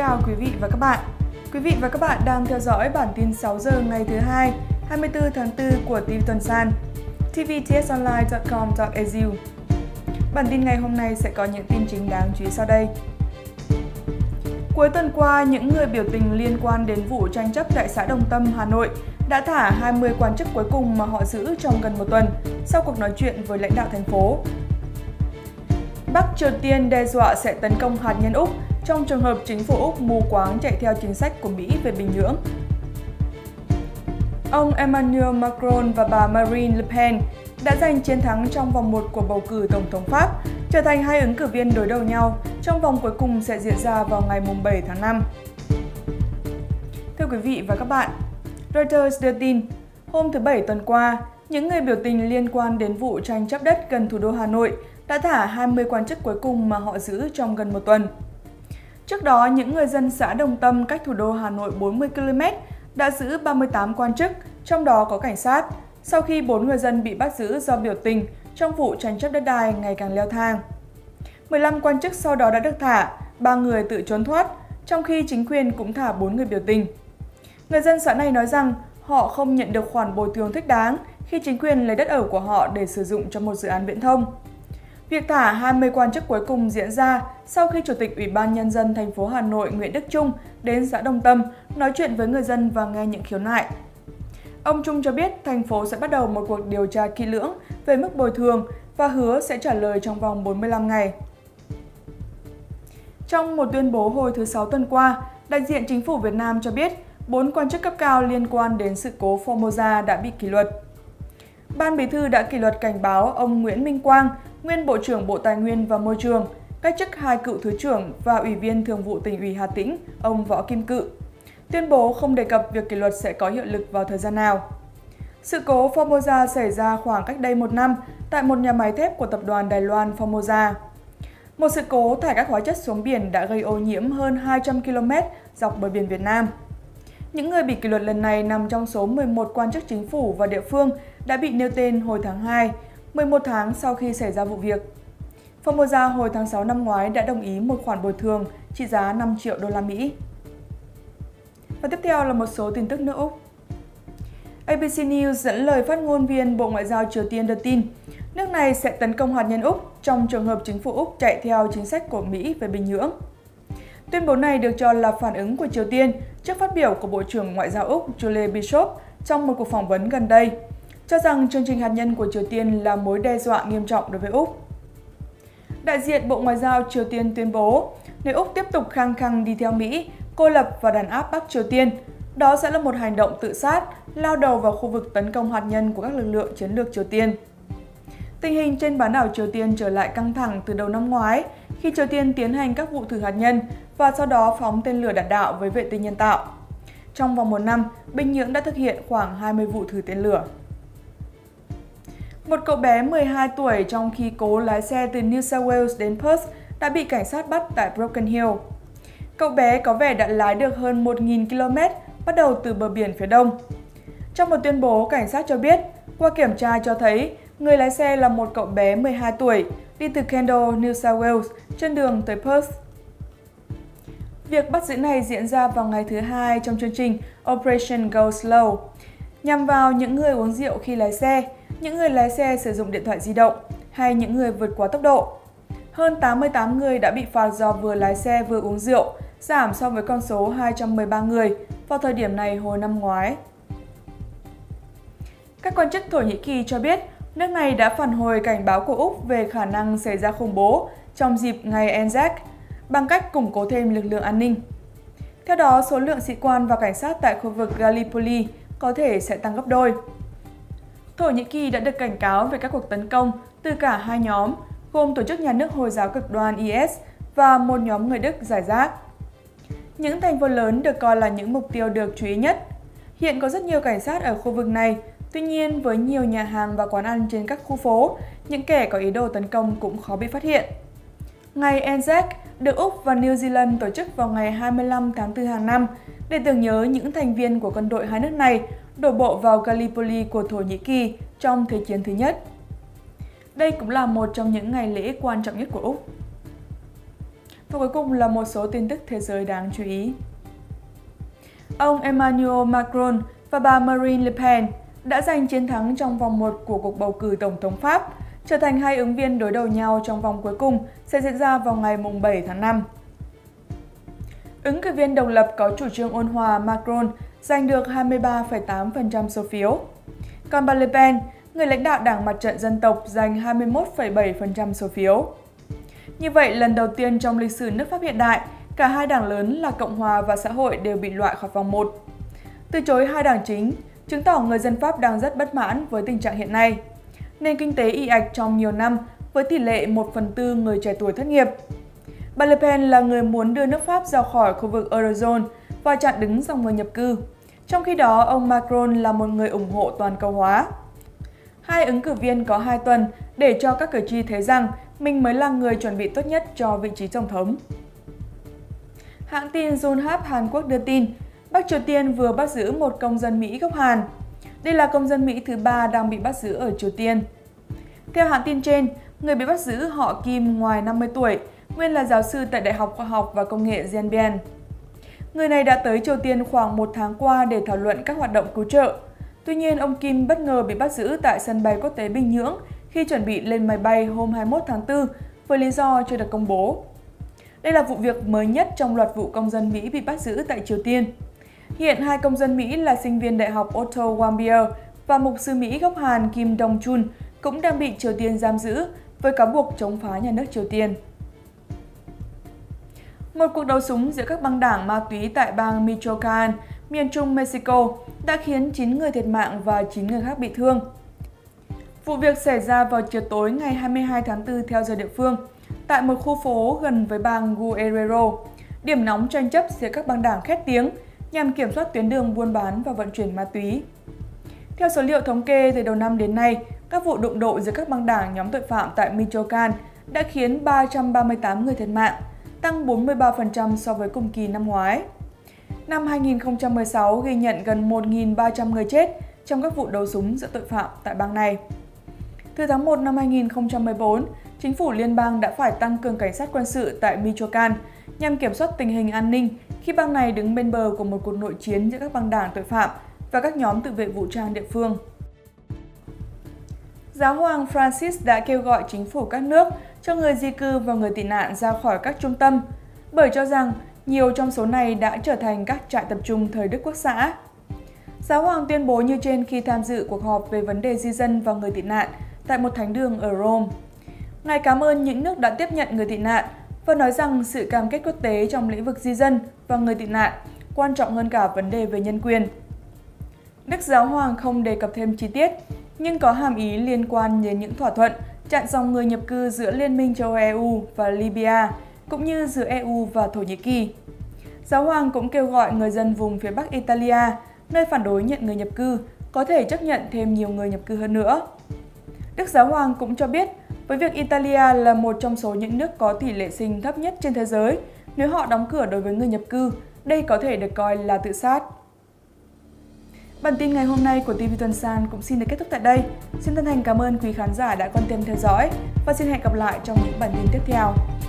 chào quý vị và các bạn. Quý vị và các bạn đang theo dõi bản tin 6 giờ ngày thứ Hai, 24 tháng 4 của TV Tuần San, tvtsonline.com.au. Bản tin ngày hôm nay sẽ có những tin chính đáng chú ý sau đây. Cuối tuần qua, những người biểu tình liên quan đến vụ tranh chấp tại xã Đồng Tâm, Hà Nội đã thả 20 quan chức cuối cùng mà họ giữ trong gần một tuần sau cuộc nói chuyện với lãnh đạo thành phố. Bắc Triều Tiên đe dọa sẽ tấn công hạt nhân Úc trong trường hợp chính phủ Úc mù quáng chạy theo chính sách của Mỹ về Bình Nhưỡng. Ông Emmanuel Macron và bà Marine Le Pen đã giành chiến thắng trong vòng 1 của bầu cử Tổng thống Pháp, trở thành hai ứng cử viên đối đầu nhau trong vòng cuối cùng sẽ diễn ra vào ngày 7 tháng 5. Thưa quý vị và các bạn, Reuters đưa tin, hôm thứ Bảy tuần qua, những người biểu tình liên quan đến vụ tranh chấp đất gần thủ đô Hà Nội đã thả 20 quan chức cuối cùng mà họ giữ trong gần một tuần. Trước đó, những người dân xã Đồng Tâm cách thủ đô Hà Nội 40 km đã giữ 38 quan chức, trong đó có cảnh sát, sau khi 4 người dân bị bắt giữ do biểu tình trong vụ tranh chấp đất đai ngày càng leo thang. 15 quan chức sau đó đã được thả, 3 người tự trốn thoát, trong khi chính quyền cũng thả 4 người biểu tình. Người dân xã này nói rằng họ không nhận được khoản bồi thường thích đáng khi chính quyền lấy đất ở của họ để sử dụng cho một dự án viễn thông. Việc thả 20 quan chức cuối cùng diễn ra sau khi Chủ tịch Ủy ban Nhân dân thành phố Hà Nội Nguyễn Đức Chung đến xã Đồng Tâm nói chuyện với người dân và nghe những khiếu nại. Ông Chung cho biết thành phố sẽ bắt đầu một cuộc điều tra kỹ lưỡng về mức bồi thường và hứa sẽ trả lời trong vòng 45 ngày. Trong một tuyên bố hồi thứ Sáu tuần qua, đại diện chính phủ Việt Nam cho biết 4 quan chức cấp cao liên quan đến sự cố Formosa đã bị kỷ luật. Ban Bí thư đã kỷ luật cảnh báo ông Nguyễn Minh Quang, nguyên Bộ trưởng Bộ Tài nguyên và Môi trường, cách chức 2 cựu Thứ trưởng và Ủy viên Thường vụ Tỉnh ủy Hà Tĩnh, ông Võ Kim Cự. Tuyên bố không đề cập việc kỷ luật sẽ có hiệu lực vào thời gian nào. Sự cố Formosa xảy ra khoảng cách đây 1 năm tại một nhà máy thép của tập đoàn Đài Loan Formosa. Một sự cố thải các hóa chất xuống biển đã gây ô nhiễm hơn 200 km dọc bờ biển Việt Nam. Những người bị kỷ luật lần này nằm trong số 11 quan chức chính phủ và địa phương đã bị nêu tên hồi tháng 2, 11 tháng sau khi xảy ra vụ việc. Formosa hồi tháng 6 năm ngoái đã đồng ý một khoản bồi thường trị giá 5 triệu đô la Mỹ. Và tiếp theo là một số tin tức nước Úc. ABC News dẫn lời phát ngôn viên Bộ Ngoại giao Triều Tiên đưa tin, nước này sẽ tấn công hạt nhân Úc trong trường hợp chính phủ Úc chạy theo chính sách của Mỹ về Bình Nhưỡng. Tuyên bố này được cho là phản ứng của Triều Tiên trước phát biểu của Bộ trưởng Ngoại giao Úc Julie Bishop trong một cuộc phỏng vấn gần đây, cho rằng chương trình hạt nhân của Triều Tiên là mối đe dọa nghiêm trọng đối với Úc. Đại diện Bộ Ngoại giao Triều Tiên tuyên bố, nếu Úc tiếp tục khăng khăng đi theo Mỹ, cô lập và đàn áp Bắc Triều Tiên, đó sẽ là một hành động tự sát, lao đầu vào khu vực tấn công hạt nhân của các lực lượng chiến lược Triều Tiên. Tình hình trên bán đảo Triều Tiên trở lại căng thẳng từ đầu năm ngoái khi Triều Tiên tiến hành các vụ thử hạt nhân và sau đó phóng tên lửa đạn đạo với vệ tinh nhân tạo. Trong vòng 1 năm, Bình Nhưỡng đã thực hiện khoảng 20 vụ thử tên lửa. Một cậu bé 12 tuổi trong khi cố lái xe từ New South Wales đến Perth đã bị cảnh sát bắt tại Broken Hill. Cậu bé có vẻ đã lái được hơn 1.000 km bắt đầu từ bờ biển phía đông. Trong một tuyên bố, cảnh sát cho biết, qua kiểm tra cho thấy người lái xe là một cậu bé 12 tuổi đi từ Kendal, New South Wales trên đường tới Perth. Việc bắt giữ này diễn ra vào ngày thứ Hai trong chương trình Operation Go Slow, nhằm vào những người uống rượu khi lái xe, những người lái xe sử dụng điện thoại di động hay những người vượt quá tốc độ. Hơn 88 người đã bị phạt do vừa lái xe vừa uống rượu, giảm so với con số 213 người vào thời điểm này hồi năm ngoái. Các quan chức Thổ Nhĩ Kỳ cho biết nước này đã phản hồi cảnh báo của Úc về khả năng xảy ra khủng bố trong dịp ngày Anzac bằng cách củng cố thêm lực lượng an ninh. Theo đó, số lượng sĩ quan và cảnh sát tại khu vực Gallipoli có thể sẽ tăng gấp đôi. Thổ Nhĩ Kỳ đã được cảnh cáo về các cuộc tấn công từ cả hai nhóm, gồm Tổ chức Nhà nước Hồi giáo cực đoan IS và một nhóm người Đức rải rác. Những thành phố lớn được coi là những mục tiêu được chú ý nhất. Hiện có rất nhiều cảnh sát ở khu vực này, tuy nhiên với nhiều nhà hàng và quán ăn trên các khu phố, những kẻ có ý đồ tấn công cũng khó bị phát hiện. Ngày Anzac được Úc và New Zealand tổ chức vào ngày 25 tháng 4 hàng năm để tưởng nhớ những thành viên của quân đội hai nước này đổ bộ vào Gallipoli của Thổ Nhĩ Kỳ trong Thế chiến thứ nhất. Đây cũng là một trong những ngày lễ quan trọng nhất của Úc. Và cuối cùng là một số tin tức thế giới đáng chú ý. Ông Emmanuel Macron và bà Marine Le Pen đã giành chiến thắng trong vòng 1 của cuộc bầu cử Tổng thống Pháp, trở thành hai ứng viên đối đầu nhau trong vòng cuối cùng sẽ diễn ra vào ngày 7 tháng 5. Ứng cử viên độc lập có chủ trương ôn hòa Macron giành được 23,8% số phiếu. Còn bà Le Pen, người lãnh đạo Đảng Mặt trận Dân tộc, giành 21,7% số phiếu. Như vậy, lần đầu tiên trong lịch sử nước Pháp hiện đại, cả hai đảng lớn là Cộng hòa và Xã hội đều bị loại khỏi vòng 1. Từ chối hai đảng chính, chứng tỏ người dân Pháp đang rất bất mãn với tình trạng hiện nay. Nền kinh tế ì ạch trong nhiều năm với tỷ lệ 1/4 người trẻ tuổi thất nghiệp. Bà Le Pen là người muốn đưa nước Pháp ra khỏi khu vực Eurozone và chặn đứng dòng người nhập cư. Trong khi đó, ông Macron là một người ủng hộ toàn cầu hóa. Hai ứng cử viên có 2 tuần để cho các cử tri thấy rằng mình mới là người chuẩn bị tốt nhất cho vị trí tổng thống. Hãng tin Yonhap Hàn Quốc đưa tin, Bắc Triều Tiên vừa bắt giữ một công dân Mỹ gốc Hàn. Đây là công dân Mỹ thứ 3 đang bị bắt giữ ở Triều Tiên. Theo hãng tin trên, người bị bắt giữ họ Kim ngoài 50 tuổi, nguyên là giáo sư tại Đại học Khoa học và Công nghệ Jeonbyeon. Người này đã tới Triều Tiên khoảng 1 tháng qua để thảo luận các hoạt động cứu trợ. Tuy nhiên, ông Kim bất ngờ bị bắt giữ tại sân bay quốc tế Bình Nhưỡng khi chuẩn bị lên máy bay hôm 21 tháng 4 với lý do chưa được công bố. Đây là vụ việc mới nhất trong loạt vụ công dân Mỹ bị bắt giữ tại Triều Tiên. Hiện hai công dân Mỹ là sinh viên Đại học Otto Warmbier và mục sư Mỹ gốc Hàn Kim Dong-chun cũng đang bị Triều Tiên giam giữ với cáo buộc chống phá nhà nước Triều Tiên. Một cuộc đấu súng giữa các băng đảng ma túy tại bang Michoacán, miền trung Mexico đã khiến 9 người thiệt mạng và 9 người khác bị thương. Vụ việc xảy ra vào chiều tối ngày 22 tháng 4 theo giờ địa phương, tại một khu phố gần với bang Guerrero, điểm nóng tranh chấp giữa các băng đảng khét tiếng nhằm kiểm soát tuyến đường buôn bán và vận chuyển ma túy. Theo số liệu thống kê từ đầu năm đến nay, các vụ đụng độ giữa các băng đảng nhóm tội phạm tại Michoacán đã khiến 338 người thiệt mạng, tăng 43% so với cùng kỳ năm ngoái. Năm 2016 ghi nhận gần 1.300 người chết trong các vụ đấu súng giữa tội phạm tại bang này. Từ tháng 1 năm 2014, chính phủ liên bang đã phải tăng cường cảnh sát quân sự tại Michoacán nhằm kiểm soát tình hình an ninh khi bang này đứng bên bờ của một cuộc nội chiến giữa các băng đảng tội phạm và các nhóm tự vệ vũ trang địa phương. Giáo hoàng Francis đã kêu gọi chính phủ các nước cho người di cư và người tị nạn ra khỏi các trung tâm, bởi cho rằng nhiều trong số này đã trở thành các trại tập trung thời Đức Quốc xã. Giáo hoàng tuyên bố như trên khi tham dự cuộc họp về vấn đề di dân và người tị nạn tại một thánh đường ở Rome. Ngài cảm ơn những nước đã tiếp nhận người tị nạn và nói rằng sự cam kết quốc tế trong lĩnh vực di dân và người tị nạn quan trọng hơn cả vấn đề về nhân quyền. Đức Giáo hoàng không đề cập thêm chi tiết, nhưng có hàm ý liên quan đến những thỏa thuận chặn dòng người nhập cư giữa Liên minh châu Âu và Libya, cũng như giữa EU và Thổ Nhĩ Kỳ. Giáo hoàng cũng kêu gọi người dân vùng phía Bắc Italia, nơi phản đối nhận người nhập cư, có thể chấp nhận thêm nhiều người nhập cư hơn nữa. Đức Giáo hoàng cũng cho biết, với việc Italia là một trong số những nước có tỷ lệ sinh thấp nhất trên thế giới, nếu họ đóng cửa đối với người nhập cư, đây có thể được coi là tự sát. Bản tin ngày hôm nay của TV Tuần San cũng xin được kết thúc tại đây. Xin chân thành cảm ơn quý khán giả đã quan tâm theo dõi và xin hẹn gặp lại trong những bản tin tiếp theo.